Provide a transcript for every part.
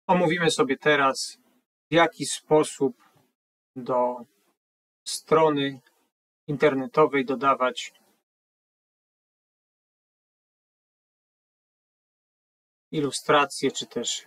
Omówimy sobie teraz, w jaki sposób do strony internetowej dodawać ilustracje czy też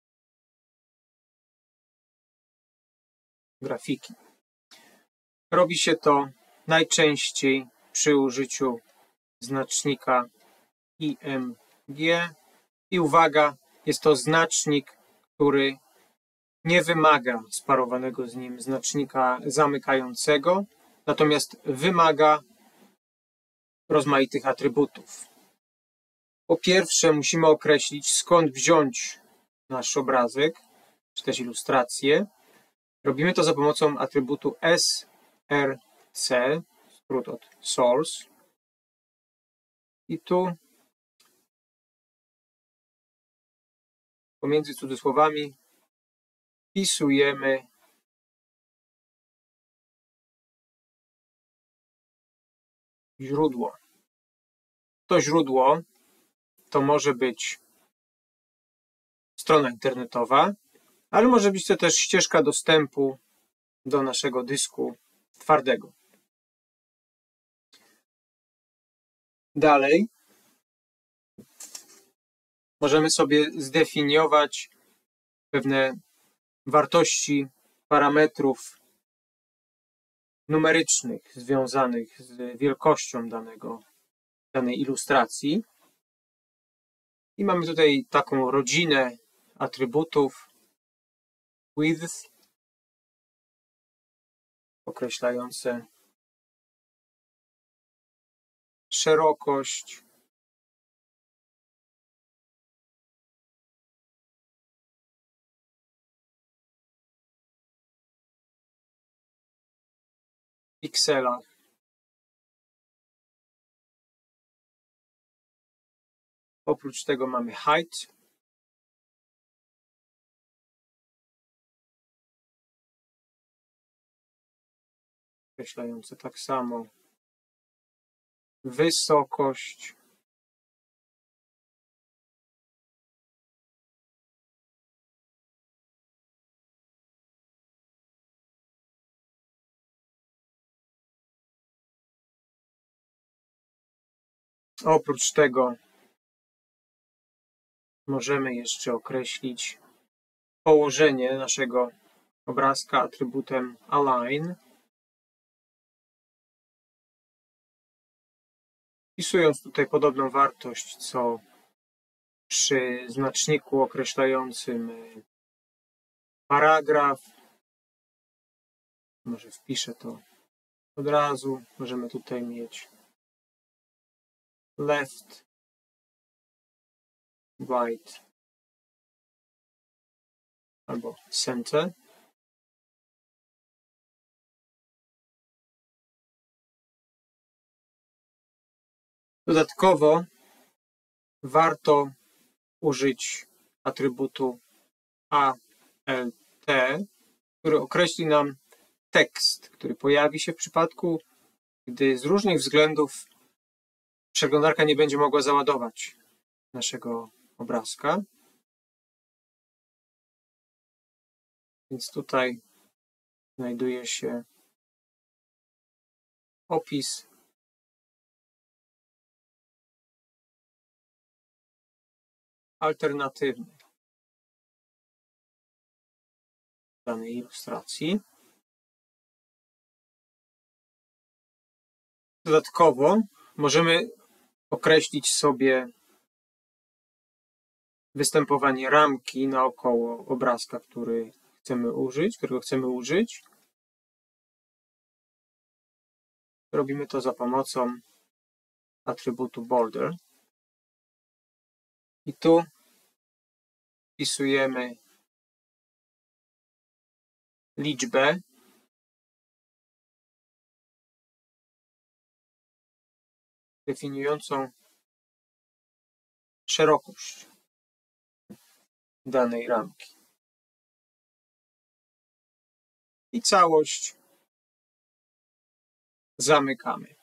grafiki. Robi się to najczęściej przy użyciu znacznika IMG i uwaga, jest to znacznik, który nie wymaga sparowanego z nim znacznika zamykającego, natomiast wymaga rozmaitych atrybutów. Po pierwsze, musimy określić, skąd wziąć nasz obrazek, czy też ilustrację. Robimy to za pomocą atrybutu src, skrót od source. I tu pomiędzy cudzysłowami wpisujemy źródło. To źródło to może być strona internetowa, ale może być to też ścieżka dostępu do naszego dysku twardego. Dalej możemy sobie zdefiniować pewne wartości parametrów numerycznych związanych z wielkością danej ilustracji. I mamy tutaj taką rodzinę atrybutów width określające szerokość, pikselach, oprócz tego mamy height, określające tak samo wysokość, oprócz tego możemy jeszcze określić położenie naszego obrazka atrybutem align, wpisując tutaj podobną wartość co przy znaczniku określającym paragraf. Może wpiszę to od razu. Możemy tutaj mieć left, right albo center. Dodatkowo warto użyć atrybutu alt, który określi nam tekst, który pojawi się w przypadku, gdy z różnych względów przeglądarka nie będzie mogła załadować naszego obrazka. Więc tutaj znajduje się opis alternatywny danej ilustracji. Dodatkowo możemy określić sobie występowanie ramki naokoło obrazka, którego chcemy użyć. Robimy to za pomocą atrybutu border. I tu wpisujemy liczbę definiującą szerokość danej ramki. I całość zamykamy.